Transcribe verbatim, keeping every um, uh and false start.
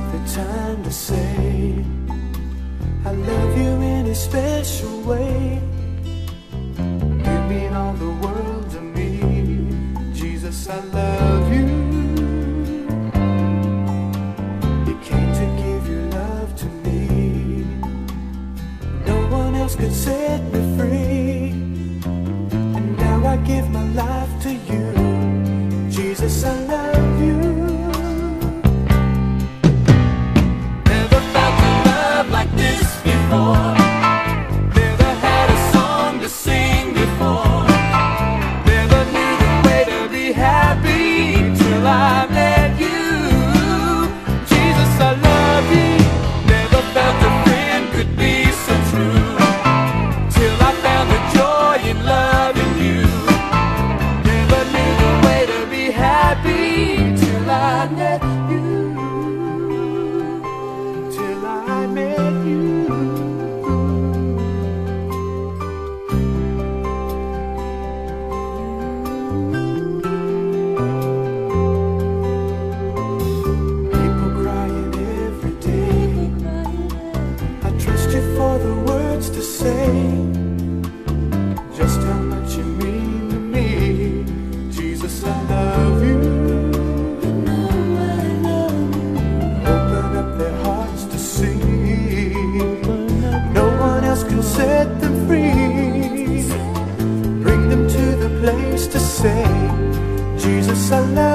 the time to say I love you in a special way. You mean all the world to me, Jesus, I love you. You came to give your love to me. No one else could set me free. And now I give my life to you, Jesus, I love you. Never felt a love like this before. Never had a song to sing before. Never knew the way to be happy till I met you. Jesus, I love you. Never felt a friend could be so true till I found the joy in loving you. Never knew the way to be happy till I met you. Till I met you. People crying every day. I trust you for the words to say. Just how much you mean to me, Jesus, I love you. Open up their hearts to see. No one else can set them free. Bring them to the place to say, Jesus, I love you.